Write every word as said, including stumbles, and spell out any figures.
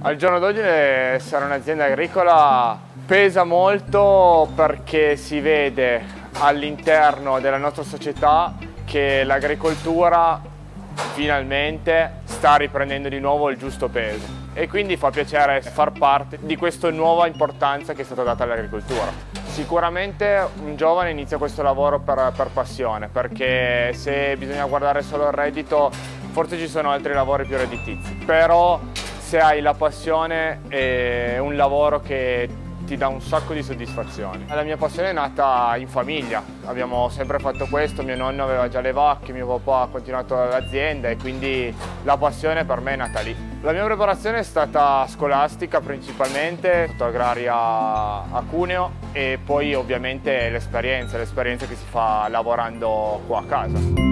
Al giorno d'oggi essere un'azienda agricola pesa molto perché si vede all'interno della nostra società che l'agricoltura finalmente sta riprendendo di nuovo il giusto peso e quindi fa piacere far parte di questa nuova importanza che è stata data all'agricoltura. Sicuramente un giovane inizia questo lavoro per, per passione, perché se bisogna guardare solo il reddito forse ci sono altri lavori più redditizi, però se hai la passione è un lavoro che ti dà un sacco di soddisfazioni. La mia passione è nata in famiglia, abbiamo sempre fatto questo, mio nonno aveva già le vacche, mio papà ha continuato l'azienda e quindi la passione per me è nata lì. La mia preparazione è stata scolastica principalmente, sotto agraria a Cuneo e poi ovviamente l'esperienza, l'esperienza che si fa lavorando qua a casa.